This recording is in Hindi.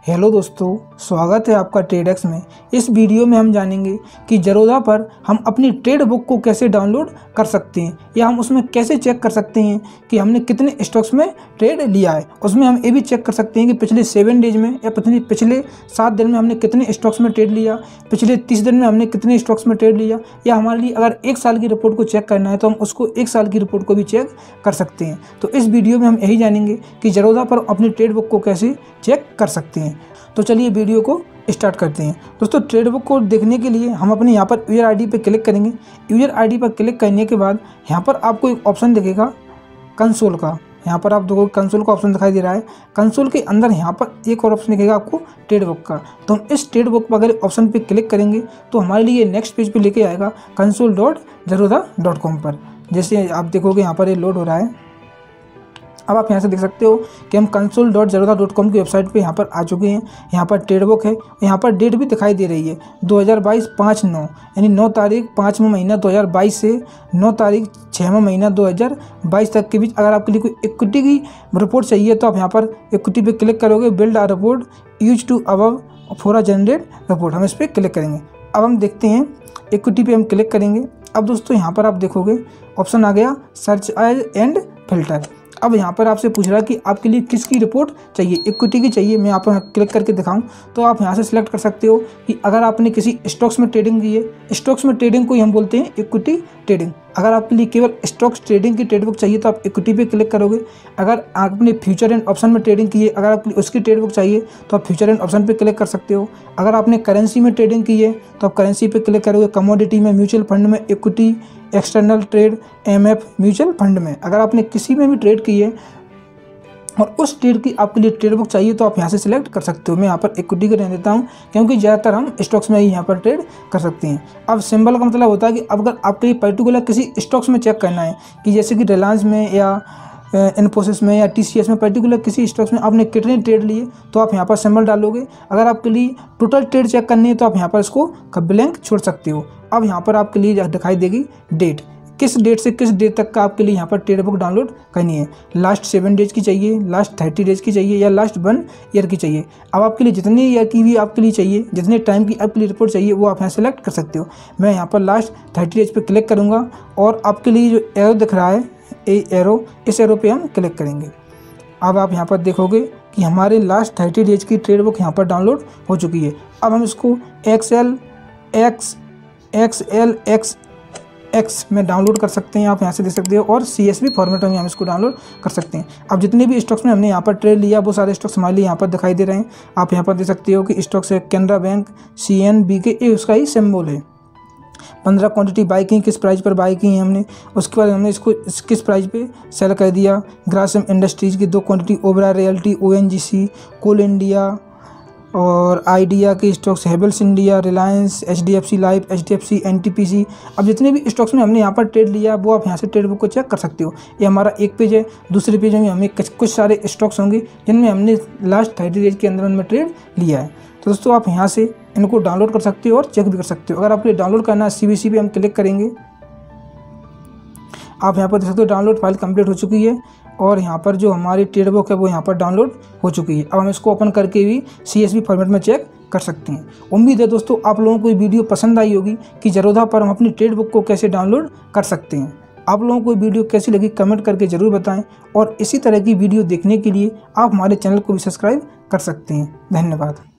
हेलो दोस्तों, स्वागत है आपका ट्रेडेक्स में। इस वीडियो में हम जानेंगे कि ज़ेरोधा पर हम अपनी ट्रेड बुक को कैसे डाउनलोड कर सकते हैं या हम उसमें कैसे चेक कर सकते हैं कि हमने कितने स्टॉक्स में ट्रेड लिया है। उसमें हम ये भी चेक कर सकते हैं कि पिछले 7 डेज में या पिछले 7 दिन में हमने कितने स्टॉक्स में ट्रेड लिया, पिछले 30 दिन में हमने कितने स्टॉक्स में ट्रेड लिया, या हमारे लिए अगर 1 साल की रिपोर्ट को चेक करना है तो हम उसको 1 साल की रिपोर्ट को भी चेक कर सकते हैं। तो इस वीडियो में हम यही जानेंगे कि ज़ेरोधा पर अपनी ट्रेड बुक को कैसे चेक कर सकते हैं। तो चलिए वीडियो को स्टार्ट करते हैं। दोस्तों, ट्रेड बुक को देखने के लिए हम अपने यहाँ पर यूजर आईडी पर क्लिक करेंगे। यूजर आईडी पर क्लिक करने के बाद यहाँ पर आपको एक ऑप्शन दिखेगा कंसोल का। यहाँ पर आप देखो कंसोल का ऑप्शन दिखाई दे रहा है। कंसोल के अंदर यहाँ पर एक और ऑप्शन दिखेगा आपको ट्रेड बुक का। तो हम इस ट्रेड बुक पर अगर ऑप्शन पे क्लिक करेंगे तो हमारे लिए नेक्स्ट पेज पे लेके आएगा console.zerodha.com पर। जैसे आप देखोगे यहाँ पर ये लोड हो रहा है। अब आप यहाँ से देख सकते हो कि हम console.zerodha.com की वेबसाइट पे यहाँ पर आ चुके हैं। यहाँ पर ट्रेड बुक है, यहाँ पर डेट भी दिखाई दे रही है 2022 5/9, यानी 9 तारीख 5वां महीना 2022 से 9 तारीख 6वां महीना 2022 तक के बीच। अगर आपके लिए कोई इक्विटी की रिपोर्ट चाहिए तो आप यहाँ पर इक्विटी पे क्लिक करोगे, build a report use to above for a generate report, हम इस पर क्लिक करेंगे। अब हम देखते हैं इक्विटी पे हम क्लिक करेंगे। अब दोस्तों यहाँ पर आप देखोगे ऑप्शन आ गया सर्च एज एंड फिल्टर। अब यहाँ पर आपसे पूछ रहा है कि आपके लिए किसकी रिपोर्ट चाहिए, इक्विटी की चाहिए। मैं यहाँ पर क्लिक करके दिखाऊं तो आप यहाँ से सिलेक्ट कर सकते हो कि अगर आपने किसी स्टॉक्स में ट्रेडिंग की है, स्टॉक्स में ट्रेडिंग को ही हम बोलते हैं इक्विटी ट्रेडिंग। अगर आपके लिए केवल स्टॉक्स ट्रेडिंग की ट्रेड बुक चाहिए तो आप इक्विटी पे क्लिक करोगे। अगर आपने फ्यूचर एंड ऑप्शन में ट्रेडिंग की है, अगर आपके लिए उसकी ट्रेड बुक चाहिए तो आप फ्यूचर एंड ऑप्शन पे क्लिक कर सकते हो। अगर आपने करेंसी में ट्रेडिंग की है तो आप करेंसी पे क्लिक करोगे। कमोडिटी में, म्यूचुअल फंड में, equity, external trade, MF, mutual fund में अगर आपने किसी में भी ट्रेड की है और उस ट्रेड की आपके लिए ट्रेड बुक चाहिए तो आप यहाँ से सिलेक्ट कर सकते हो। मैं यहाँ पर इक्विटी का रहने देता हूँ क्योंकि ज़्यादातर हम स्टॉक्स में ही यहाँ पर ट्रेड कर सकते हैं। अब सिंबल का मतलब होता है कि अगर आपके लिए पर्टिकुलर किसी स्टॉक्स में चेक करना है कि जैसे कि रिलायंस में या इन्फोसिस में या टीसीएस में, पर्टिकुलर किसी स्टॉक्स में आपने कितने ट्रेड लिए तो आप यहाँ पर सिंबल डालोगे। अगर आपके लिए टोटल ट्रेड चेक करनी है तो आप यहाँ पर इसको ब्लैंक छोड़ सकते हो। अब यहाँ पर आपके लिए दिखाई देगी डेट, किस डेट से किस डेट तक का आपके लिए यहाँ पर ट्रेड बुक डाउनलोड करनी है। लास्ट 7 डेज की चाहिए, लास्ट 30 डेज की चाहिए या लास्ट 1 ईयर की चाहिए। अब आपके लिए जितने ईयर की भी आपके लिए चाहिए, जितने टाइम की आपके लिए रिपोर्ट चाहिए वो आप यहाँ सेलेक्ट कर सकते हो। मैं यहाँ पर लास्ट 30 डेज पे क्लिक करूँगा और आपके लिए जो एरो दिख रहा है एरो, इस एरो पे हम क्लिक करेंगे। अब आप यहाँ पर देखोगे कि हमारे लास्ट 30 डेज की ट्रेड बुक यहाँ पर डाउनलोड हो चुकी है। अब हम इसको XLX में डाउनलोड कर सकते हैं, आप यहाँ से देख सकते हो, और CSV फॉर्मेट में हम इसको डाउनलोड कर सकते हैं। अब जितने भी स्टॉक्स में हमने यहाँ पर ट्रेड लिया वो सारे स्टॉक्स हमारे लिए यहाँ पर दिखाई दे रहे हैं। आप यहाँ पर देख सकते हो कि स्टॉक्स है कैनरा बैंक, CNBK, ये उसका ही सिंबल है। 15 क्वांटिटी बाई की, किस प्राइस पर बाई की है हमने, उसके बाद हमने इसको किस प्राइस पे सेल कर दिया। ग्रासिम इंडस्ट्रीज़ की 2 quantity, Oberoi realty, ONGC, coal India और आइडिया के stocks, Havells India, Reliance, HDFC life, HDFC, NTPC। अब जितने भी स्टॉक्स में हमने यहाँ पर ट्रेड लिया वो आप यहाँ से ट्रेड बुक को चेक कर सकते हो। ये हमारा एक पेज है। दूसरे पेज में हमें कुछ सारे स्टॉक्स होंगे जिनमें हमने लास्ट 30 डेज के अंदर उनमें ट्रेड लिया है। तो दोस्तों आप यहाँ से इनको डाउनलोड कर सकते हो और चेक भी कर सकते हो। अगर आपके लिए डाउनलोड करना है CBC पे हम क्लिक करेंगे। आप यहाँ पर देख सकते हो डाउनलोड फाइल कंप्लीट हो चुकी है और यहाँ पर जो हमारी ट्रेड बुक है वो यहाँ पर डाउनलोड हो चुकी है। अब हम इसको ओपन करके भी CSV फॉर्मेट में चेक कर सकते हैं। उम्मीद है दोस्तों आप लोगों को ये वीडियो पसंद आई होगी कि ज़ेरोधा पर हम अपनी ट्रेड बुक को कैसे डाउनलोड कर सकते हैं। आप लोगों को वीडियो कैसी लगी कमेंट करके ज़रूर बताएं और इसी तरह की वीडियो देखने के लिए आप हमारे चैनल को भी सब्सक्राइब कर सकते हैं। धन्यवाद।